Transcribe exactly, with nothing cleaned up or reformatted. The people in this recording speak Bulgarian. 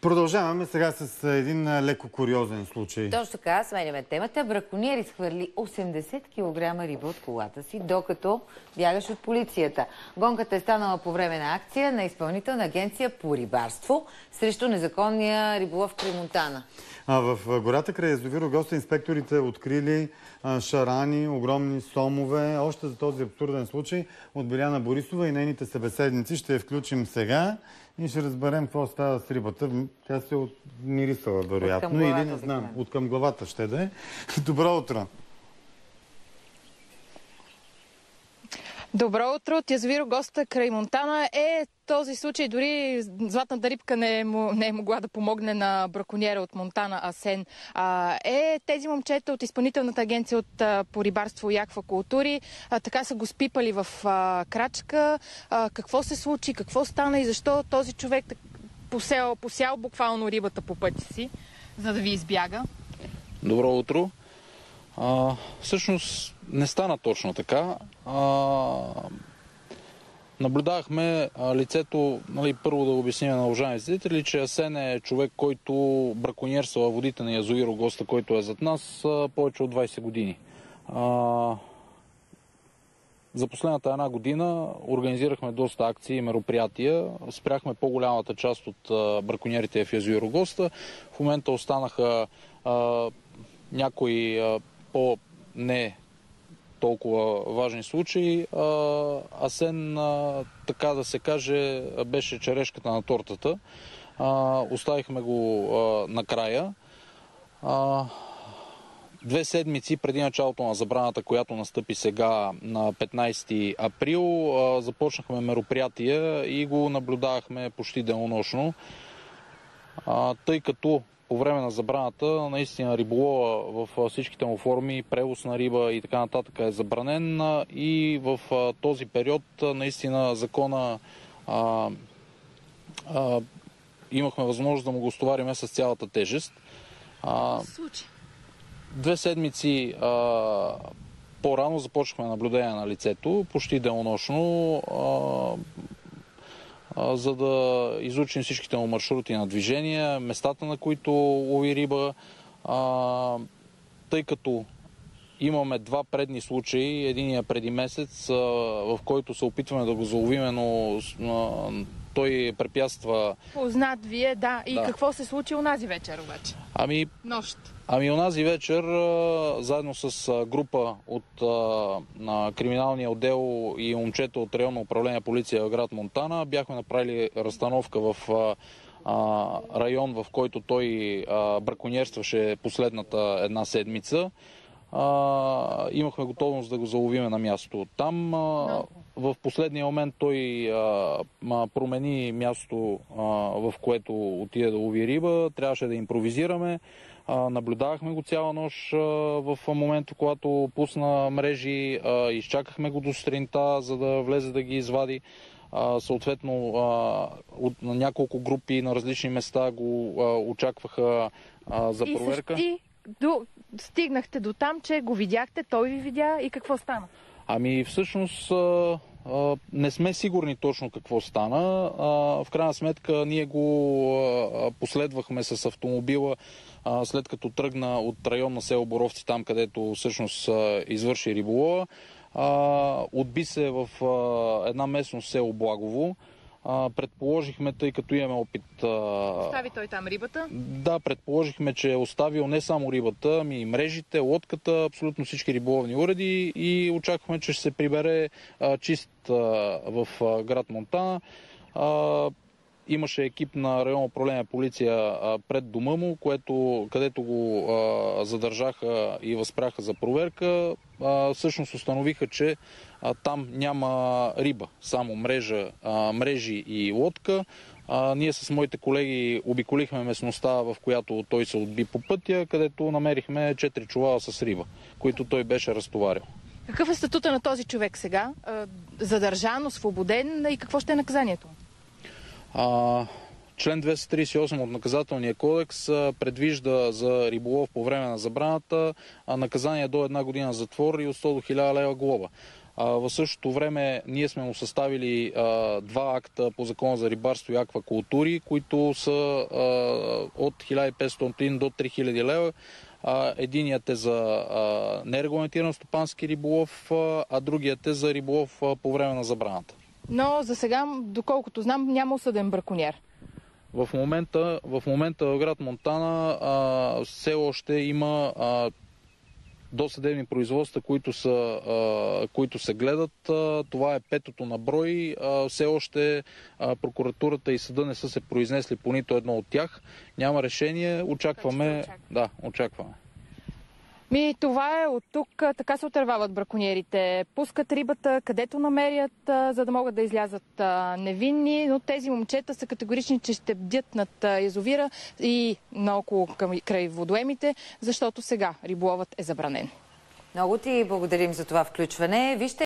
Продължаваме сега с един леко куриозен случай. Точно така, сменяме темата. Браконьер изхвърли осемдесет килограма риба от колата си, докато бягаш от полицията. Гонката е станала по време на акция на Изпълнителна агенция по рибарство срещу незаконния риболов в Краймонтана. А в гората край язовир Огоста инспекторите открили а, шарани, огромни сомове. Още за този абсурден случай от Биляна Борисова и нейните събеседници ще я включим сега и ще разберем какво става с рибата. Тя се е отмирисала, вероятно. Или не знам, от към главата ще да е. Добро утро! Добро утро от язовир Огоста край Монтана. Е, този случай дори златната рибка не е, не е могла да помогне на браконьера от Монтана Асен. А, е, тези момчета от Изпълнителната агенция от, а, по рибарство и аквакултури а, така са го спипали в а, крачка. А, какво се случи, какво стана и защо този човек посял, посял буквално рибата по пътя си, за да ви избяга? Добро утро! А, всъщност не стана точно така. А, наблюдавахме а, лицето, нали, първо да обясним на уважаеми зрители, че Асен е човек, който браконьерства във водите на язовир Огоста, който е зад нас, а, повече от двайсет години. А, за последната една година организирахме доста акции и мероприятия. Спряхме по-голямата част от а, браконьерите в язовир Огоста. В момента останаха а, някои а, по-не толкова важни случаи. Асен, така да се каже, беше черешката на тортата. Оставихме го накрая. Две седмици преди началото на забраната, която настъпи сега на петнайсети април, започнахме мероприятия и го наблюдавахме почти денонощно, тъй като по време на забраната, наистина риболова в всичките му форми, превоз на риба и така нататък е забранен и в този период наистина закона а, а, имахме възможност да му го стовариме с цялата тежест. А, две седмици а, по-рано започнахме наблюдение на лицето, почти денонощно, а, за да изучим всичките му маршрути на движение, местата, на които лови риба, а, тъй като имаме два предни случаи, единия преди месец, а, в който се опитваме да го заловиме, но а, той препятства... Познат вие, да. И да. Какво се случи онази вечер обаче? Ами... Нощ. Ами онази вечер, заедно с група от на криминалния отдел и момчета от районно управление полиция в град Монтана, бяхме направили разстановка в а, район, в който той а, браконьерстваше последната една седмица. А, имахме готовност да го заловиме на място. Там а, в последния момент той а, промени място, а, в което отиде да лови риба. Трябваше да импровизираме. А, наблюдавахме го цяла нощ а, в момента, когато пусна мрежи. А, изчакахме го до сутринта, за да влезе да ги извади. А, съответно, а, от на няколко групи на различни места го а, очакваха а, за проверка. И до, стигнахте до там, че го видяхте, той ви видя и какво стана? Ами всъщност а, а, не сме сигурни точно какво стана. А, в крайна сметка ние го а, последвахме с автомобила, а, след като тръгна от район на село Боровци, там където всъщност а, извърши риболова. А, отби се в а, една местност село Благово. А, предположихме, тъй като имаме опит... А... Остави той там рибата? Да, предположихме, че е оставил не само рибата, ами и мрежите, лодката, абсолютно всички риболовни уреди и очаквахме, че ще се прибере а, чист а, в а, град Монтана. А, имаше екип на районно управление полиция а, пред дома му, което, където го а, задържаха и възпряха за проверка. А, всъщност установиха, че а, там няма риба, само мрежа, а, мрежи и лодка. А, ние с моите колеги обиколихме местността, в която той се отби по пътя, където намерихме четири чувала с риба, които той беше разтоварил. Какъв е статута на този човек сега? Задържан, освободен и какво ще е наказанието? А, член двеста тридесет и осем от наказателния кодекс а, предвижда за риболов по време на забраната а, наказание до една година затвор и от сто до хиляда лева глоба. А, в същото време ние сме му съставили а, два акта по закона за рибарство и аквакултури, които са а, от хиляда и петстотин до три хиляди лева. А, единият е за а, нерегламентиран стопански риболов, а, а другият е за риболов а, по време на забраната. Но за сега, доколкото знам, няма осъден браконьер. В момента в, момента в град Монтана а, все още има а, досъдебни производства, които, са, а, които се гледат. А, това е петото на брой. А, все още а, прокуратурата и съда не са се произнесли по нито едно от тях. Няма решение. Очакваме. Да, очакваме. Ми, това е от тук. Така се отървават браконьерите. Пускат рибата където намерят, за да могат да излязат невинни, но тези момчета са категорични, че ще бдят над язовира и наоколо край водоемите, защото сега риболовът е забранен. Много ти благодарим за това включване. Вижте